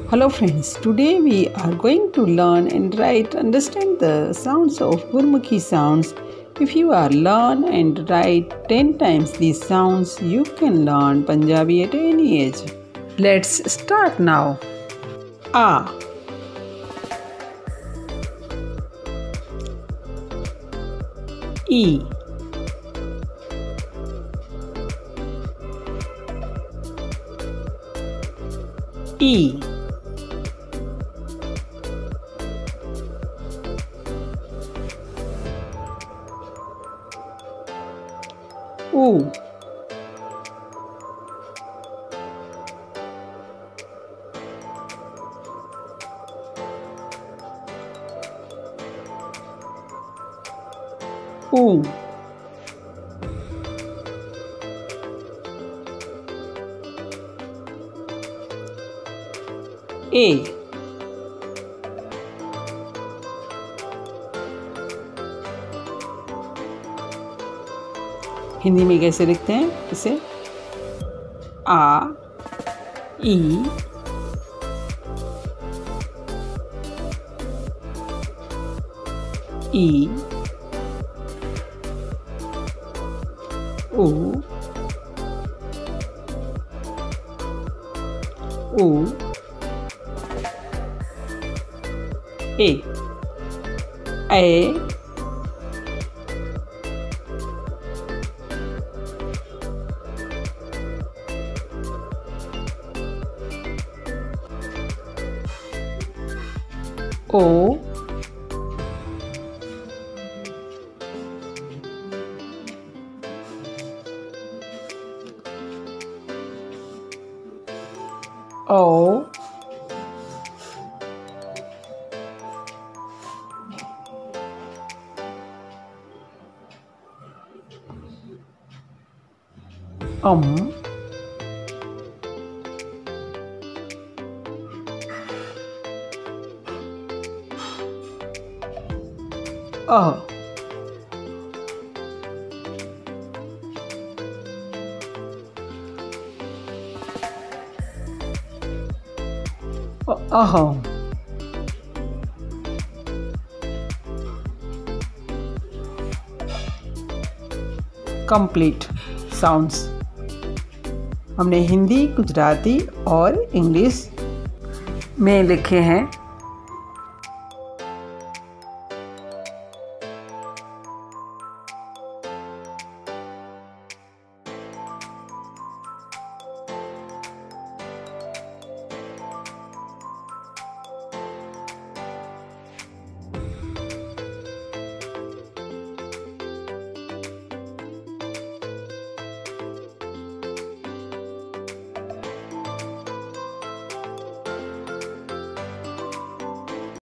Hello friends, today we are going to learn and understand the sounds of Gurmukhi sounds. If you are learn and write 10 times these sounds, you can learn Punjabi at any age. Let's start now. A, E, E, U, U, A, Hindi में कैसे लिखते हैं इसे? आ, ई, ई, ऊ, ऊ, ए, O, O, A, complete sounds हमने हिंदी, गुजराती और इंग्लिश में लिखे हैं।